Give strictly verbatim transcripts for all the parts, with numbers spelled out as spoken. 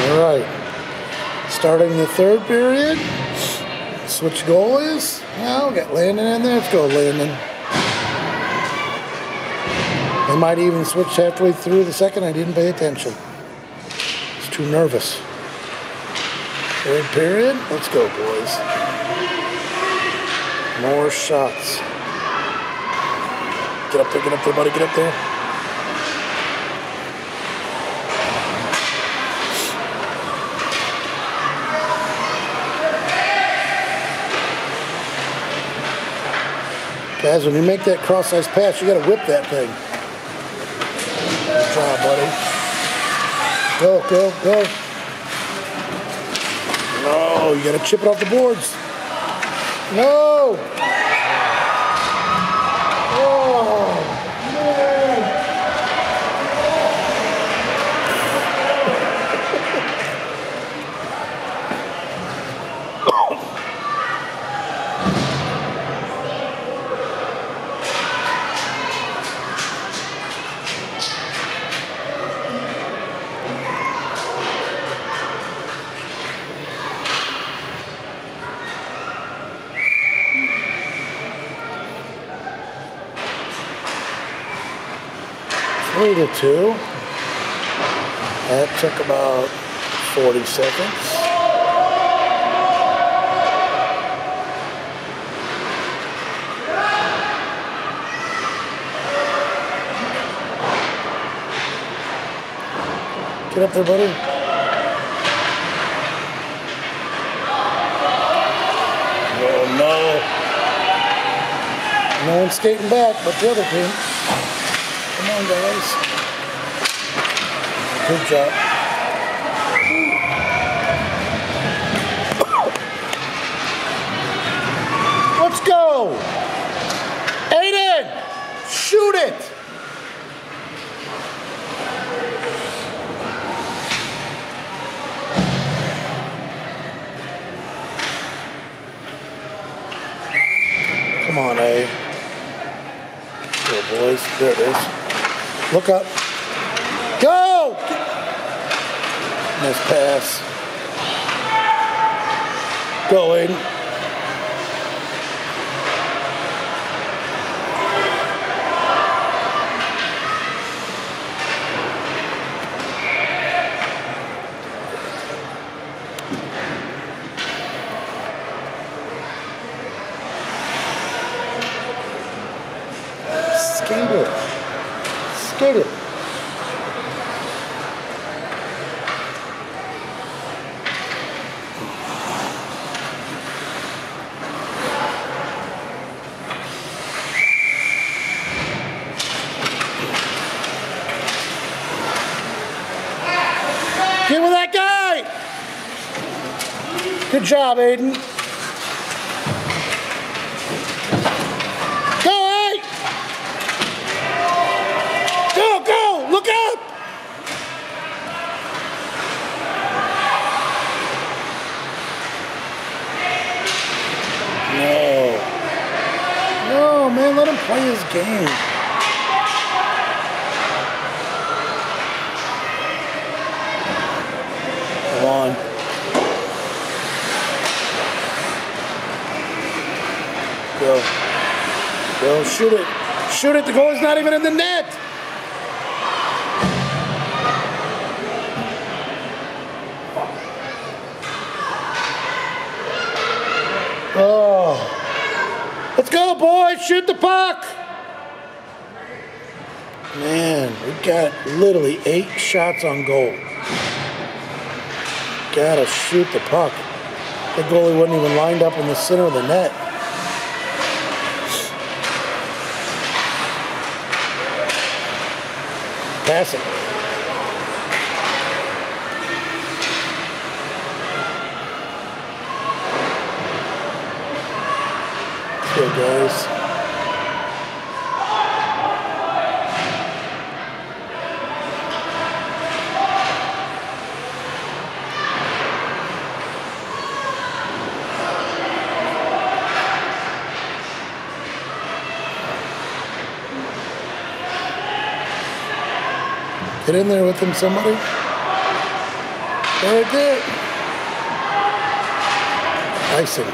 All right. Starting the third period. Switch goalies. Now we got Landon in there. Let's go, Landon. They might even switch halfway through the second. I didn't pay attention. I was too nervous. Third period. Let's go, boys. More shots. Get up there, get up there, buddy. Get up there. Guys, when you make that cross-ice pass, you got to whip that thing. Good job, buddy. Go, go, go. No, you got to chip it off the boards. No. Oh, man. Three to two. That took about forty seconds. Get up there, buddy. Oh no. No one's skating back but the other team. Come on, guys. Good job. Let's go. Aiden, shoot it. Come on, A. Good boys. There it is. Look up. Go! Nice pass. Go, Aiden. Skate it. Skate it. Get with that guy! Good job, Aiden. Go, A! Go, go! Look out! No. No, man, let him play his game. Come on. Go. Go, shoot it. Shoot it. The goalie's not even in the net. Oh. Let's go, boys. Shoot the puck. Man, we got literally eight shots on goal. Gotta shoot the puck. The goalie wasn't even lined up in the center of the net. Pass it. Let's go, guys. Get in there with him, somebody. Right there. Icing.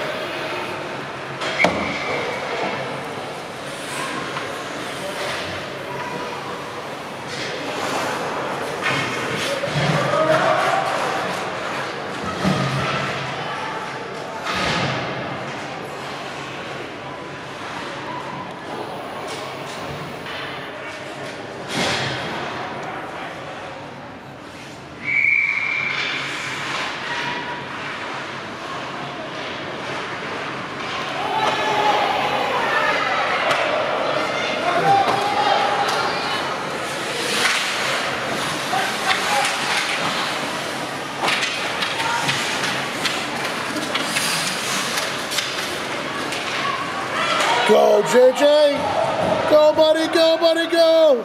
Go, J J. Go, buddy, go, buddy, go.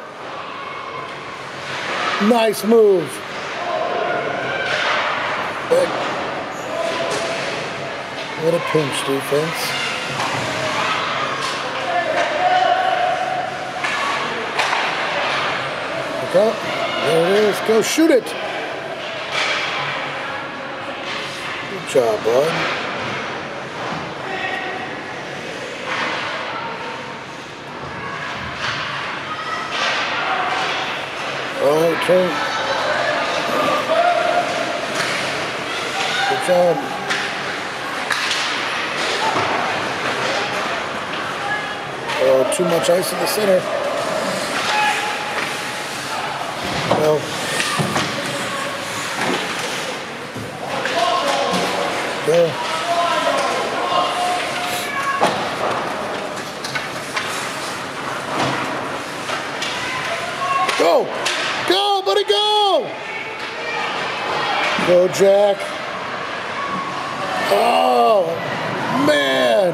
Nice move. What a pinch defense. Look up. There it is. Go shoot it. Good job, bud. Oh, turn. Good job. Oh, too much ice in the center. Well. Go. Go. Go, buddy, go! Go, Jack. Oh, man.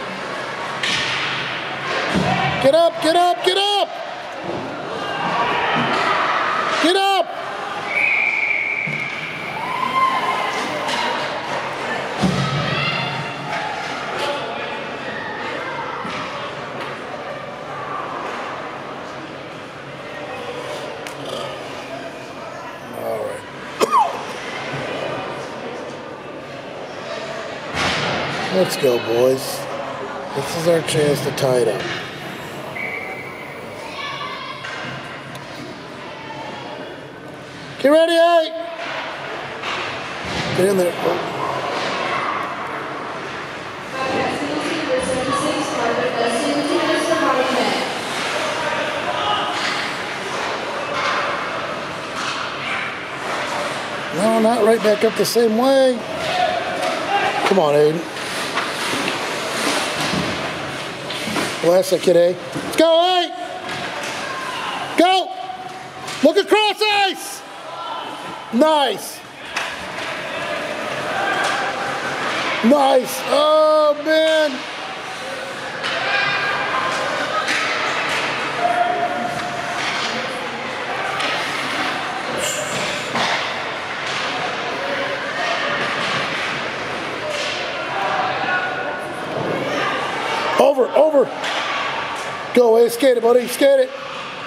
Get up, get up, get up! Get up! Let's go, boys. This is our chance to tie it up. Get ready, hey! Get in there. Oh. No, not right back up the same way. Come on, Aiden. Bless it, kid A. Let's go, A! Go! Look across ice! Nice! Nice! Oh, man! Over, over! Go away, skate it, buddy, skate it!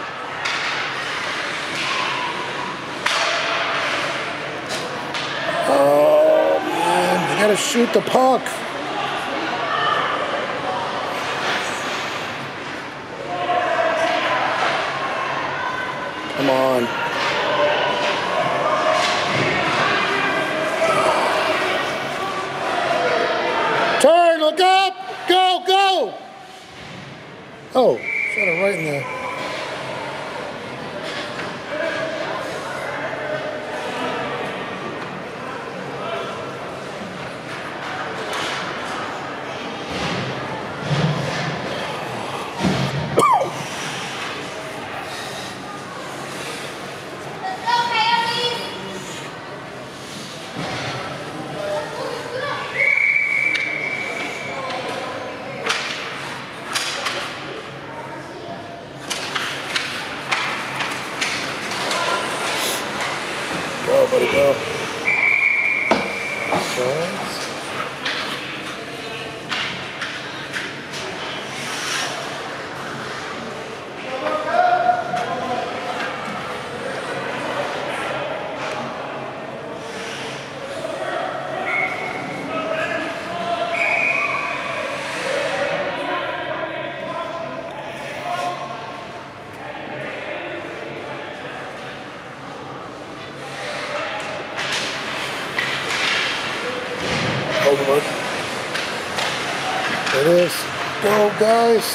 Oh, man, you gotta shoot the puck. Come on. Turn, look up! Go, go! Oh, shot it right in there. Go, buddy, go. Sides. Look. It is. Go, guys.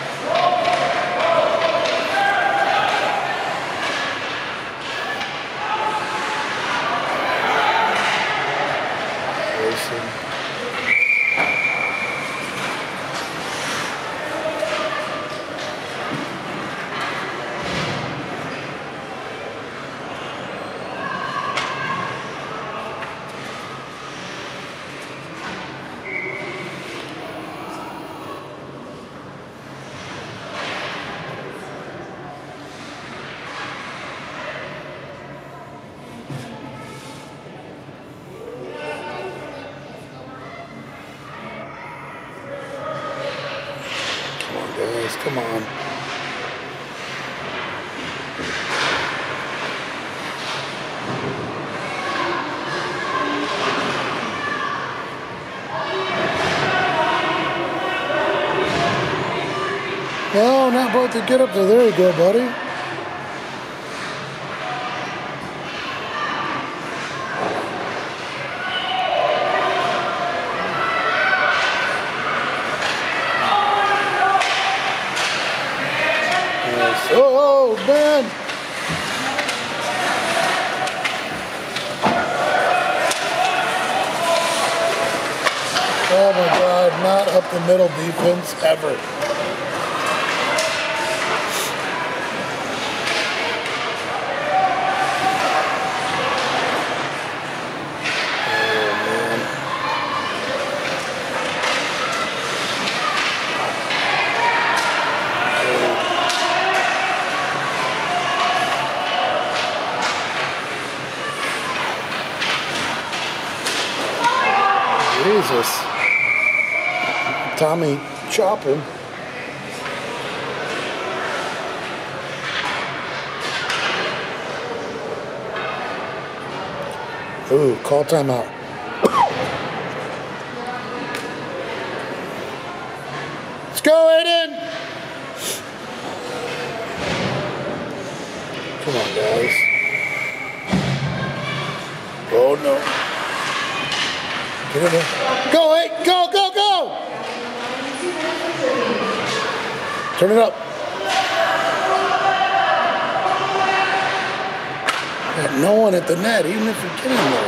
Racing. Guys, come on. No, not both to get up there. There you go, buddy. Oh, man. Oh, my God. Not up the middle defense ever. Jesus. Tommy chopping. Ooh, call timeout. Let's go, Aiden. Come on, guys. Oh, no. Get in there. Go, hey, go, go, go! Turn it up. Got no one at the net, even if you're getting there.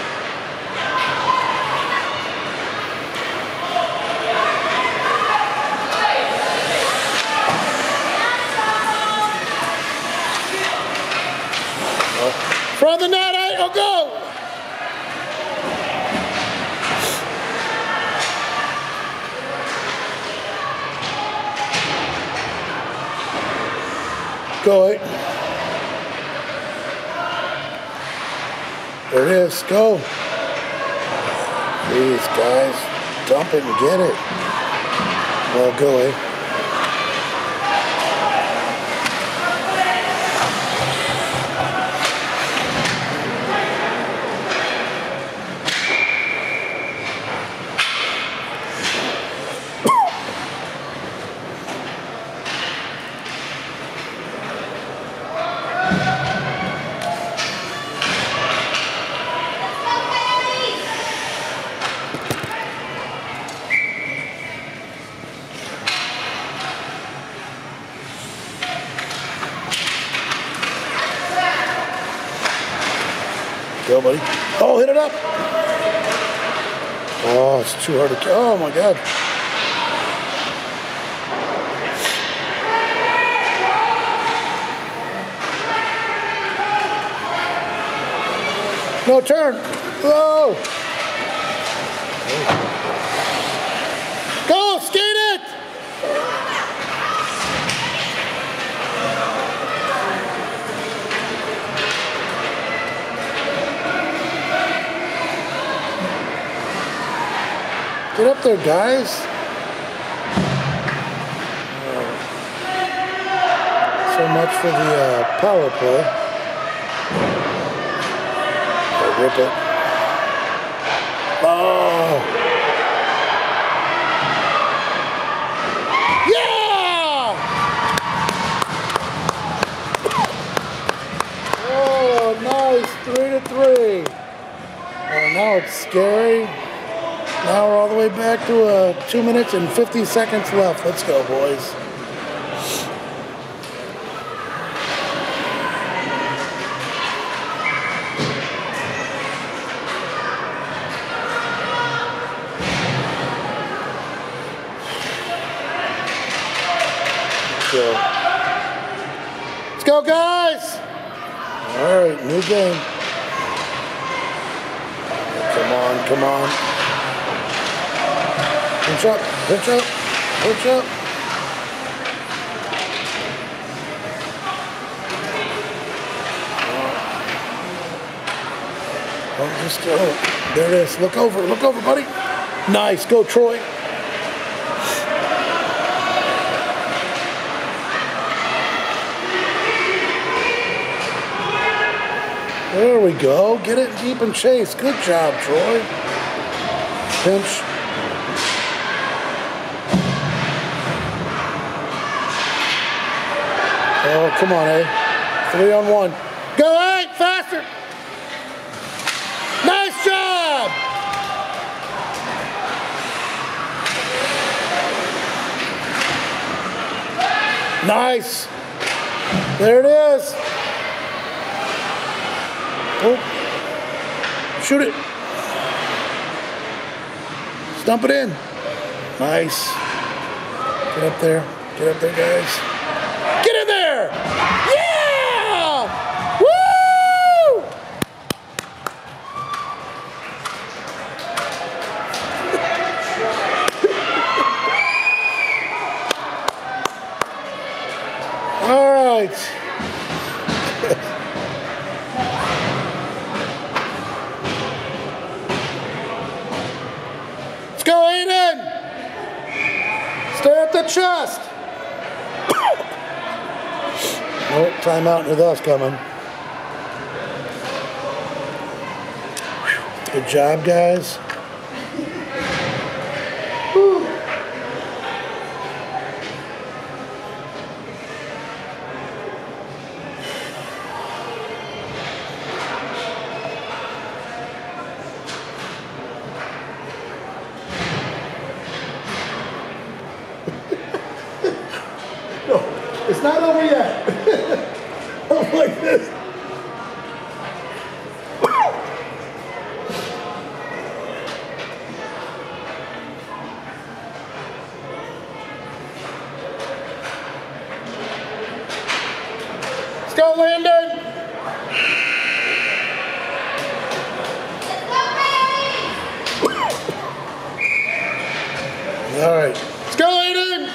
From the net, I, oh, go! Go, eight. There it is. Go. Please, guys. Dump it and get it. Well, go, eight. Go, buddy. Oh, hit it up. Oh, it's too hard to catch. Oh, my God. No, turn. Whoa. Go, skate it. Get up there, guys. So much for the uh, power play. Oh, rip it. Oh. Yeah! Oh, nice. Three to three. Oh, now it's scary. Now we're all the way back to uh, two minutes and fifty seconds left. Let's go, boys. Let's go. Let's go, guys! All right, new game. Come on, come on. Pinch up, pinch up, pinch up. Oh, just, oh, there it is. Look over, look over, buddy. Nice, go, Troy. There we go. Get it deep and chase. Good job, Troy. Pinch. Oh, come on, eh? Three on one. Go, eight, faster. Nice job. Nice. There it is. Oh. Shoot it. Stump it in. Nice. Get up there. Get up there, guys. Get in there! Yeah! Woo! All right. Let's go, Aiden! Stare at the chest! Oh, timeout with us coming. Good job, guys. Whew. No, it's not over yet. I'm like this. Let's go, Landon. All right. Let's go, Aiden.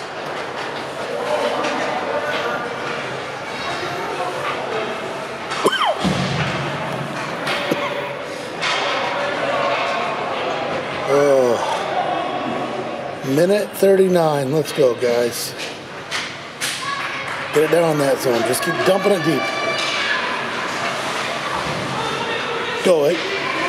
Oh. Minute thirty-nine. Let's go, guys. Get it down on that zone. Just keep dumping it deep. Go, eh?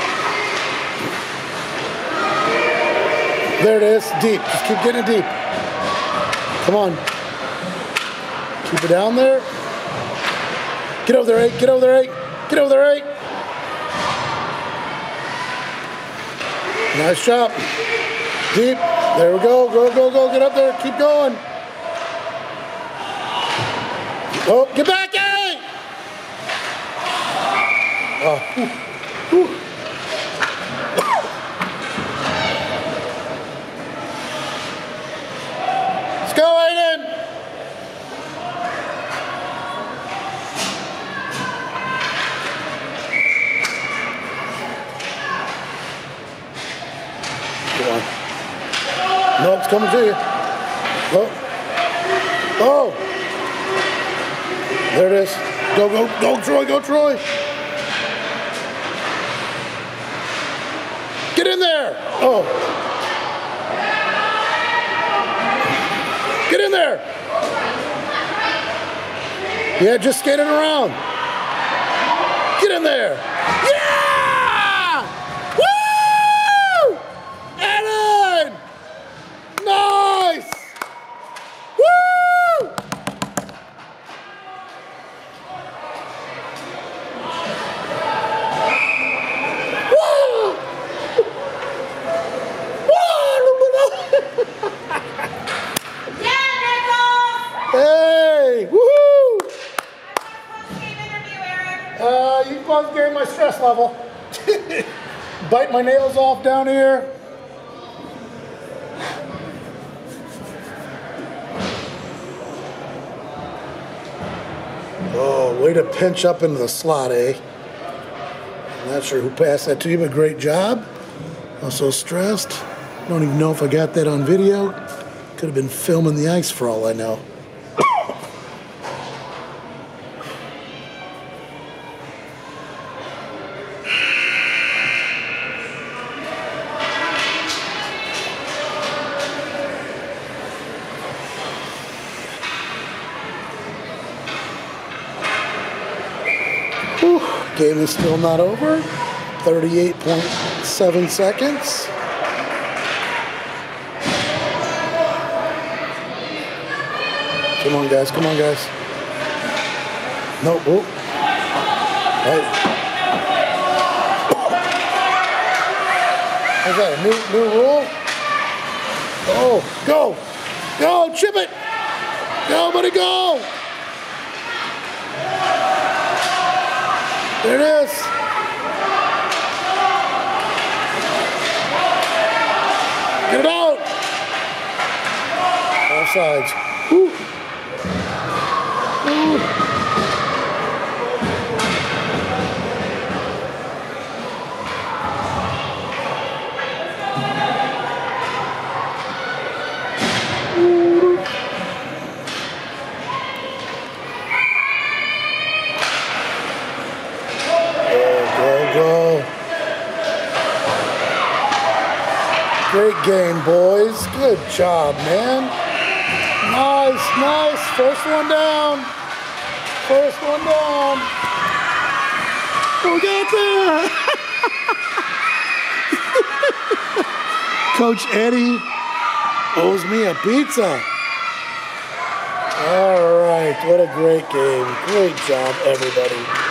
There it is. Deep. Just keep getting it deep. Come on. Keep it down there. Get over there, eight. Get over there, eight. Get over there, eight. Nice shot. Deep. There we go. Go, go, go. Get up there. Keep going. Oh, get back, eight. Oh. Whew. Whew. Let's go, Aiden. Come on. No, it's coming to you. Oh. Oh. There it is. Go, go, go, Troy, go, Troy. Get in there. Oh. Get in there. Yeah, just skate it around. Get in there. Yeah! Woo! Ellen! Nice! Woo! Woo! game my stress level. Bite my nails off down here. Oh, way to pinch up into the slot, eh? I'm not sure who passed that to you, but great job. I'm so stressed. Don't even know if I got that on video. Could have been filming the ice for all I know. Whew, game is still not over. thirty-eight point seven seconds. Come on, guys. Come on, guys. No. Oh. Hey. What's that? A new, new rule? Oh, go. Go. Chip it. Go, buddy, go. There it is. Get it out. Offsides. Woo. Woo. Great game, boys. Good job, man. Nice, nice. First one down. First one down. We got there. Coach Eddie owes me a pizza. All right. What a great game. Great job, everybody.